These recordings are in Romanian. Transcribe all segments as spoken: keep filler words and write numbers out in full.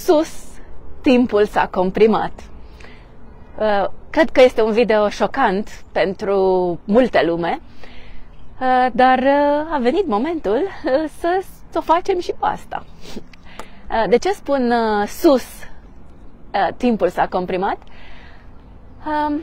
sus, timpul s-a comprimat. Uh, cred că este un video șocant pentru multe lume, uh, dar uh, a venit momentul uh, să, să o facem și pe asta. Uh, de ce spun uh, sus, uh, timpul s-a comprimat? Uh,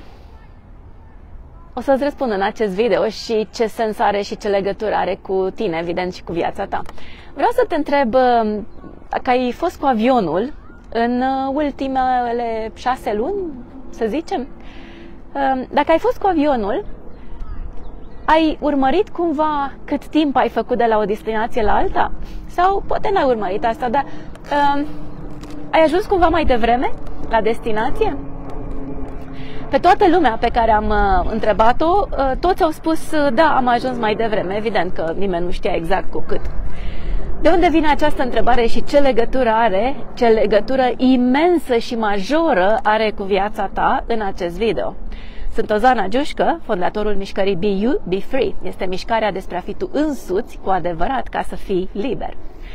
o să-ți răspund în acest video și ce sens are și ce legătură are cu tine, evident, și cu viața ta. Vreau să te întreb uh, dacă ai fost cu avionul în ultimele șase luni, să zicem. Dacă ai fost cu avionul, ai urmărit cumva cât timp ai făcut de la o destinație la alta? Sau poate n-ai urmărit asta, dar uh, ai ajuns cumva mai devreme la destinație? Pe toată lumea pe care am uh, întrebat-o, uh, toți au spus uh, da, am ajuns mai devreme. Evident că nimeni nu știa exact cu cât. De unde vine această întrebare și ce legătură are, ce legătură imensă și majoră are cu viața ta în acest video? Sunt Ozana Giușcă, fondatorul mișcării Be You, Be Free. Este mișcarea despre a fi tu însuți cu adevărat ca să fii liber.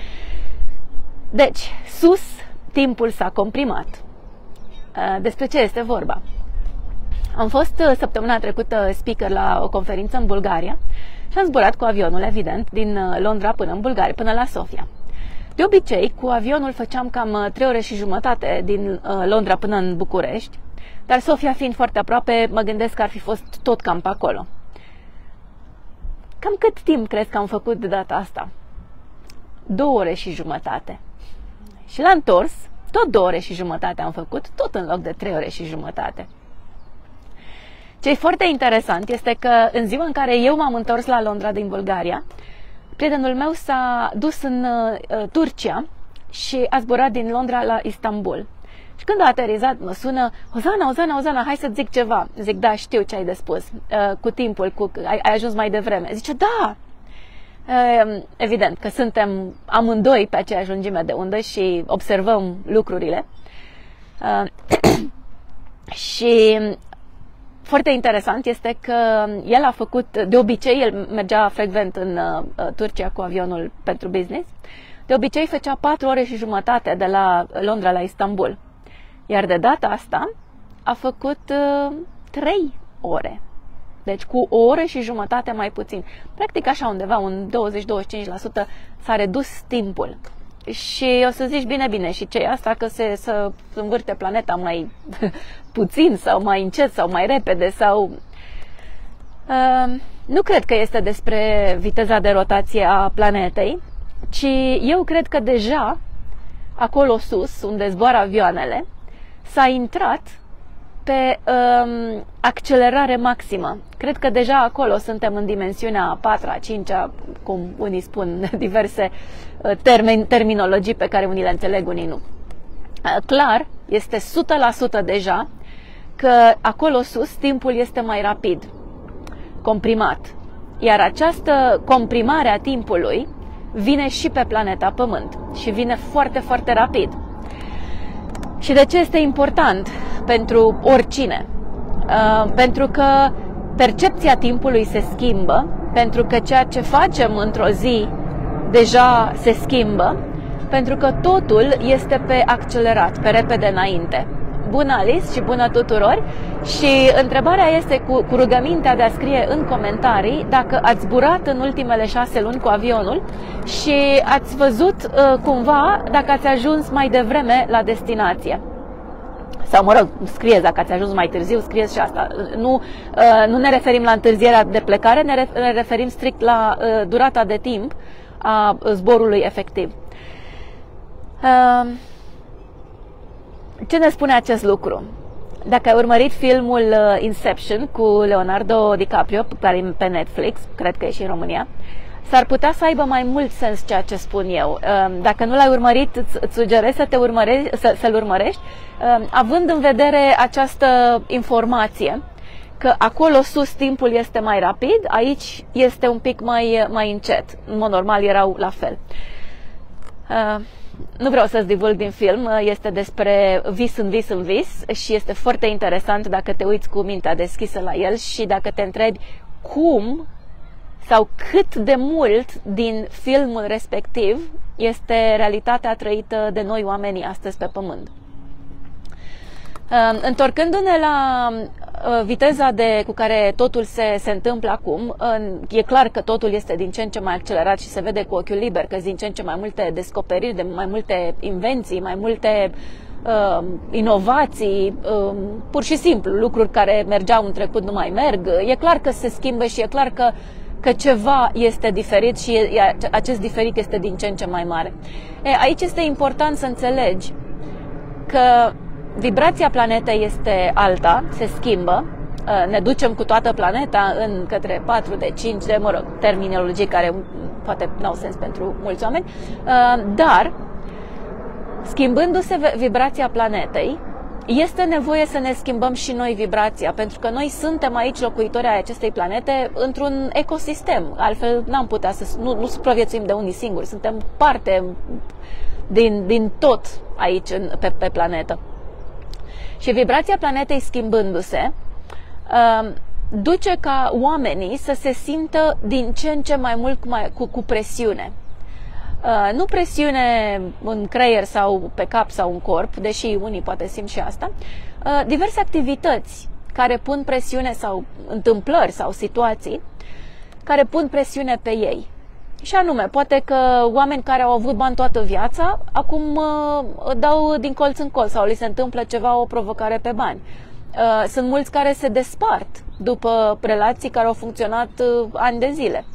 Deci, sus, timpul s-a comprimat. Despre ce este vorba? Am fost săptămâna trecută speaker la o conferință în Bulgaria și am zburat cu avionul, evident, din Londra până în Bulgaria, până la Sofia. De obicei, cu avionul făceam cam trei ore și jumătate din Londra până în București, dar Sofia fiind foarte aproape, mă gândesc că ar fi fost tot cam pe acolo. Cam cât timp crezi că am făcut de data asta? Două ore și jumătate. Și la întors, tot două ore și jumătate am făcut, tot în loc de trei ore și jumătate. Ce e foarte interesant este că în ziua în care eu m-am întors la Londra din Bulgaria, prietenul meu s-a dus în uh, Turcia și a zburat din Londra la Istanbul. Și când a aterizat, mă sună: Ozana, Ozana, Ozana, hai să zic ceva. Zic: da, știu ce ai de spus. Uh, cu timpul, cu, ai, ai ajuns mai devreme. Zice: da! Uh, evident că suntem amândoi pe aceeași lungime de undă și observăm lucrurile. Uh, și foarte interesant este că el a făcut, de obicei, el mergea frecvent în uh, Turcia cu avionul pentru business, de obicei făcea patru ore și jumătate de la Londra la Istanbul. Iar de data asta a făcut uh, trei ore. Deci cu o oră și jumătate mai puțin. Practic așa undeva, un douăzeci-douăzeci și cinci la sută s-a redus timpul. Și o să zici: bine, bine, și ce e asta? Că se să învârte planeta mai puțin sau mai încet sau mai repede sau... Uh, nu cred că este despre viteza de rotație a planetei, ci eu cred că deja acolo sus, unde zboară avioanele, s-a intrat pe um, accelerare maximă. Cred că deja acolo suntem în dimensiunea a patra, a cincea, cum unii spun, diverse uh, termeni, terminologii pe care unii le înțeleg, unii nu. Uh, clar, este o sută la sută deja că acolo sus timpul este mai rapid, comprimat. Iar această comprimare a timpului vine și pe planeta Pământ și vine foarte, foarte rapid. Și de ce este important pentru oricine? Uh, pentru că percepția timpului se schimbă, pentru că ceea ce facem într-o zi deja se schimbă, pentru că totul este pe accelerat, pe repede înainte. Bună, Alice, și bună tuturor! Și întrebarea este cu, cu rugămintea de a scrie în comentarii dacă ați zburat în ultimele șase luni cu avionul și ați văzut uh, cumva dacă ați ajuns mai devreme la destinație. Sau, mă rog, scrieți dacă ați ajuns mai târziu, scrieți și asta. Nu, uh, nu ne referim la întârzierea de plecare, ne, ref, ne referim strict la uh, durata de timp a zborului efectiv. Uh, Ce ne spune acest lucru? Dacă ai urmărit filmul Inception cu Leonardo DiCaprio, care e pe Netflix, cred că e și în România, s-ar putea să aibă mai mult sens ceea ce spun eu. Dacă nu l-ai urmărit, îți sugerez să te urmărești, să, să-l urmărești, având în vedere această informație, că acolo sus timpul este mai rapid, aici este un pic mai, mai încet. În mod normal erau la fel. Nu vreau să-ți divulg din film, este despre vis în vis în vis și este foarte interesant dacă te uiți cu mintea deschisă la el și dacă te întrebi cum sau cât de mult din filmul respectiv este realitatea trăită de noi oamenii astăzi pe pământ. Întorcându-ne la viteza de, cu care totul se, se întâmplă acum, e clar că totul este din ce în ce mai accelerat și se vede cu ochiul liber că sunt din ce în ce mai multe descoperiri, de mai multe invenții, mai multe uh, inovații, uh, pur și simplu, lucruri care mergeau în trecut nu mai merg. E clar că se schimbă și e clar că, că ceva este diferit și e, acest diferit este din ce în ce mai mare. E, aici este important să înțelegi că vibrația planetei este alta, se schimbă, ne ducem cu toată planeta în către patru D, cinci D, mă rog, terminologii care poate n-au sens pentru mulți oameni, dar schimbându-se vibrația planetei, este nevoie să ne schimbăm și noi vibrația, pentru că noi suntem aici locuitori ai acestei planete într-un ecosistem, altfel n-am putea să, nu, nu supraviețuim de unii singuri, suntem parte din, din tot aici pe, pe planetă. Și vibrația planetei schimbându-se, duce ca oamenii să se simtă din ce în ce mai mult cu, cu presiune. Nu presiune în creier sau pe cap sau în corp, deși unii poate simt și asta, diverse activități care pun presiune sau întâmplări sau situații care pun presiune pe ei. Și anume, poate că oameni care au avut bani toată viața, acum uh, dau din colț în colț sau li se întâmplă ceva, o provocare pe bani. Uh, sunt mulți care se despart după relații care au funcționat uh, ani de zile.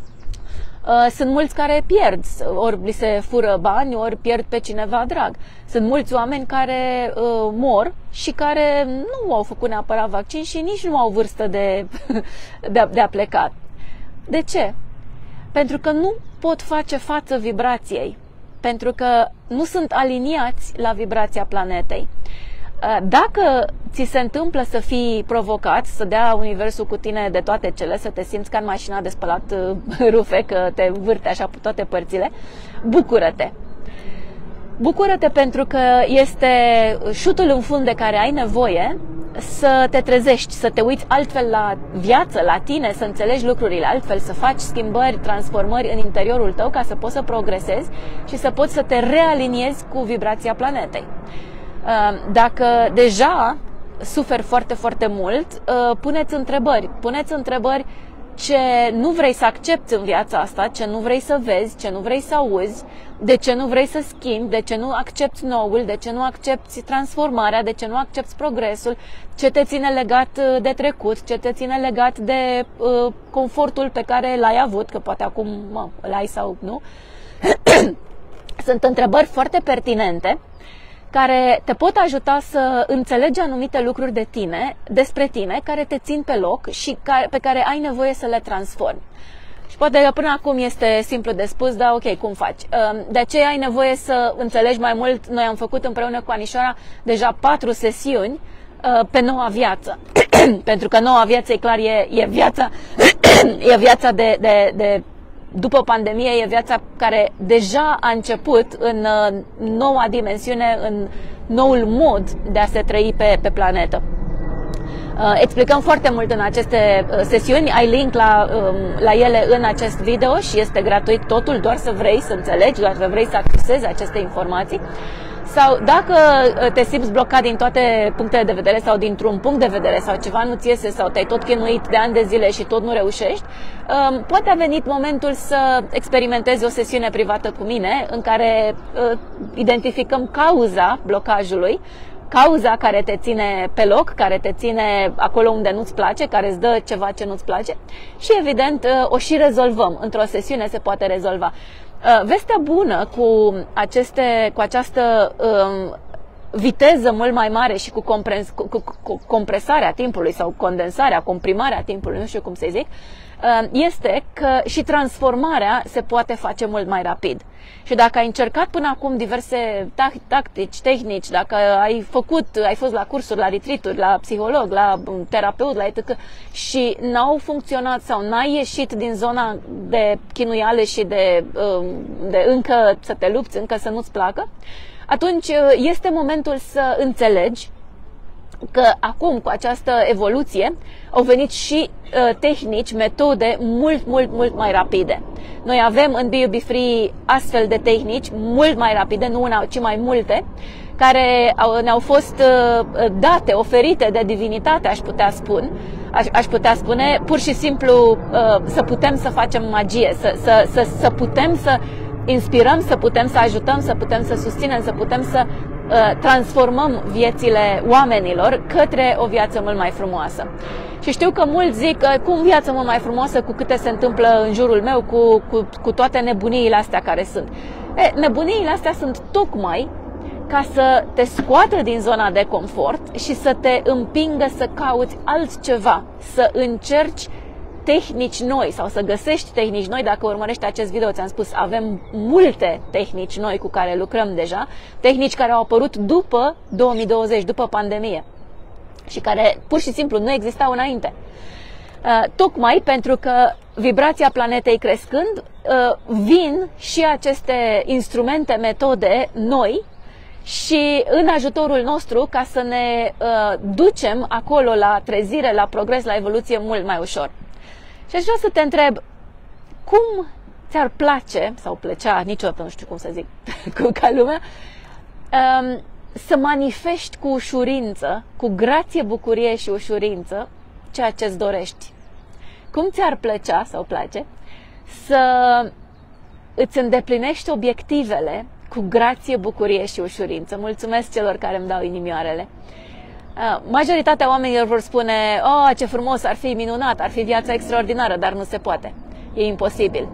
Uh, sunt mulți care pierd, ori li se fură bani, ori pierd pe cineva drag. Sunt mulți oameni care uh, mor și care nu au făcut neapărat vaccin și nici nu au vârstă de, de, a, de a pleca. De ce? Pentru că nu pot face față vibrației, pentru că nu sunt aliniați la vibrația planetei. Dacă ți se întâmplă să fii provocat, să dea universul cu tine de toate cele, să te simți ca în mașina de spălat rufe, că te învârte așa pe toate părțile, bucură-te! Bucură-te pentru că este șutul în fund de care ai nevoie să te trezești, să te uiți altfel la viață, la tine, să înțelegi lucrurile altfel, să faci schimbări, transformări în interiorul tău ca să poți să progresezi și să poți să te realiniezi cu vibrația planetei. Dacă deja suferi foarte, foarte mult, puneți întrebări, puneți întrebări ce nu vrei să accepti în viața asta, ce nu vrei să vezi, ce nu vrei să auzi, de ce nu vrei să schimbi, de ce nu accepti noul, de ce nu accepti transformarea, de ce nu accepti progresul, ce te ține legat de trecut, ce te ține legat de uh, confortul pe care l-ai avut, că poate acum mă, îl ai sau nu. Sunt întrebări foarte pertinente care te pot ajuta să înțelegi anumite lucruri de tine, despre tine, care te țin pe loc și care, pe care ai nevoie să le transformi. Și poate că până acum este simplu de spus, dar ok, cum faci? De aceea ai nevoie să înțelegi mai mult. Noi am făcut împreună cu Anișoara deja patru sesiuni pe noua viață. Pentru că noua viață, e clar, e, e viața, e viața de, de, de după pandemie, e viața care deja a început în noua dimensiune, în noul mod de a se trăi pe, pe planetă. Explicăm foarte mult în aceste sesiuni, ai link la, la ele în acest video și este gratuit totul, doar să vrei să înțelegi, doar să vrei să accesezi aceste informații. Sau dacă te simți blocat din toate punctele de vedere sau dintr-un punct de vedere sau ceva nu-ți iese sau te-ai tot chinuit de ani de zile și tot nu reușești, poate a venit momentul să experimentezi o sesiune privată cu mine în care identificăm cauza blocajului, cauza care te ține pe loc, care te ține acolo unde nu-ți place, care îți dă ceva ce nu-ți place și evident o și rezolvăm. Într-o sesiune se poate rezolva. Vestea bună cu, aceste, cu această um, viteză mult mai mare și cu, comprens, cu, cu, cu compresarea timpului sau condensarea, comprimarea timpului, nu știu cum să zic, um, este că și transformarea se poate face mult mai rapid. Și dacă ai încercat până acum diverse tactici, tehnici, dacă ai făcut, ai fost la cursuri, la retreat-uri, la psiholog, la terapeut, la et cetera și n-au funcționat sau n-ai ieșit din zona de chinuială și de, de încă să te lupți, încă să nu-ți placă, atunci este momentul să înțelegi că acum, cu această evoluție, au venit și uh, tehnici, metode mult, mult, mult mai rapide. Noi avem în B U B Free astfel de tehnici mult mai rapide, nu una, ci mai multe, care au, ne-au fost uh, date, oferite de divinitate, aș putea spune, aș, aș putea spune, pur și simplu uh, să putem să facem magie, să, să, să, să putem să inspirăm, să putem să ajutăm, să putem să susținem, să putem să uh, transformăm viețile oamenilor către o viață mult mai frumoasă. Și știu că mulți zic că cum viață mult mai frumoasă, cu câte se întâmplă în jurul meu, cu, cu, cu toate nebuniile astea care sunt. E, nebuniile astea sunt tocmai ca să te scoată din zona de confort și să te împingă să cauți altceva, să încerci tehnici noi sau să găsești tehnici noi. Dacă urmărești acest video, ți-am spus, avem multe tehnici noi cu care lucrăm deja, tehnici care au apărut după două mii douăzeci, după pandemie și care pur și simplu nu existau înainte. Tocmai pentru că vibrația planetei crescând, vin și aceste instrumente, metode noi și în ajutorul nostru ca să ne ducem acolo la trezire, la progres, la evoluție mult mai ușor. Și aș vrea să te întreb, cum ți-ar place, sau plăcea, niciodată nu știu cum să zic, ca lumea, să manifesti cu ușurință, cu grație, bucurie și ușurință, ceea ce îți dorești? Cum ți-ar plăcea, sau place, să îți îndeplinești obiectivele cu grație, bucurie și ușurință? Mulțumesc celor care îmi dau inimioarele. Majoritatea oamenilor vor spune, oh, ce frumos, ar fi minunat, ar fi viața extraordinară, dar nu se poate. E imposibil.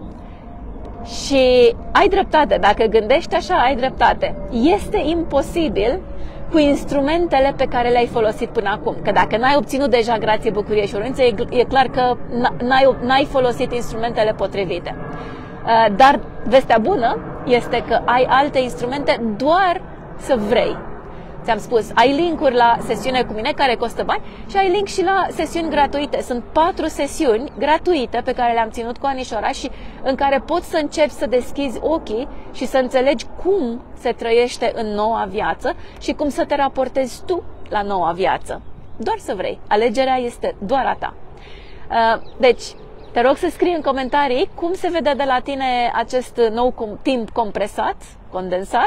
Și ai dreptate, dacă gândești așa, ai dreptate. Este imposibil cu instrumentele pe care le-ai folosit până acum. Că dacă n-ai obținut deja grație, bucurie și ușurință, e clar că n-ai, n-ai folosit instrumentele potrivite. Dar vestea bună este că ai alte instrumente doar să vrei. Ți-am spus, ai link-uri la sesiune cu mine care costă bani și ai link și la sesiuni gratuite. Sunt patru sesiuni gratuite pe care le-am ținut cu Anișora și în care poți să începi să deschizi ochii și să înțelegi cum se trăiește în noua viață și cum să te raportezi tu la noua viață. Doar să vrei. Alegerea este doar a ta. Deci, te rog să scrii în comentarii cum se vede de la tine acest nou timp compresat, condensat.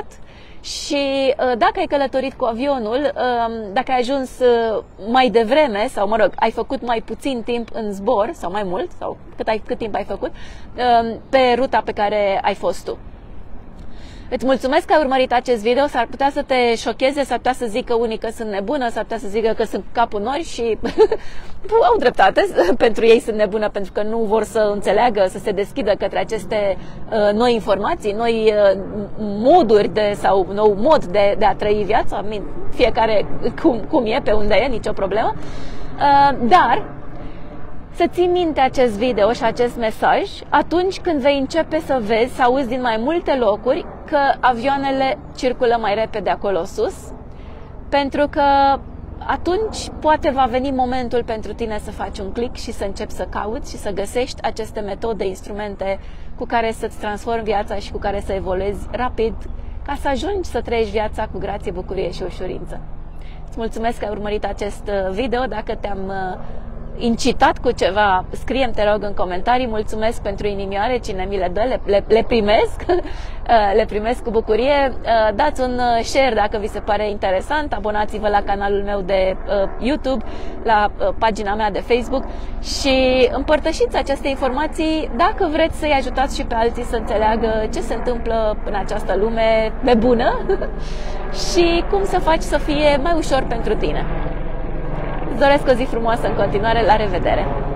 Și dacă ai călătorit cu avionul, dacă ai ajuns mai devreme sau, mă rog, ai făcut mai puțin timp în zbor sau mai mult, sau cât, ai, cât timp ai făcut, pe ruta pe care ai fost tu. Îți mulțumesc că ai urmărit acest video. S-ar putea să te șocheze, s-ar putea să zică unii că sunt nebună, s-ar putea să zică că sunt capul nori și au dreptate, pentru ei sunt nebună pentru că nu vor să înțeleagă, să se deschidă către aceste uh, noi informații, noi uh, moduri de, sau nou mod de, de a trăi viața, fiecare cum, cum e, pe unde e, nicio problemă. Uh, dar să ții minte acest video și acest mesaj atunci când vei începe să vezi, să auzi din mai multe locuri că avioanele circulă mai repede acolo sus, pentru că atunci poate va veni momentul pentru tine să faci un click și să începi să cauți și să găsești aceste metode, instrumente cu care să-ți transformi viața și cu care să evoluezi rapid ca să ajungi să trăiești viața cu grație, bucurie și ușurință. Îți mulțumesc că ai urmărit acest video. Dacă te-am incitat cu ceva, scrie-mi, te rog, în comentarii. Mulțumesc pentru inimioare, cine mi le dă, le, le, le primesc, le primesc cu bucurie. Dați un share dacă vi se pare interesant, abonați-vă la canalul meu de YouTube, la pagina mea de Facebook și împărtășiți aceste informații dacă vreți să-i ajutați și pe alții să înțeleagă ce se întâmplă în această lume nebună și cum să faci să fie mai ușor pentru tine. Îți doresc o zi frumoasă în continuare. La revedere!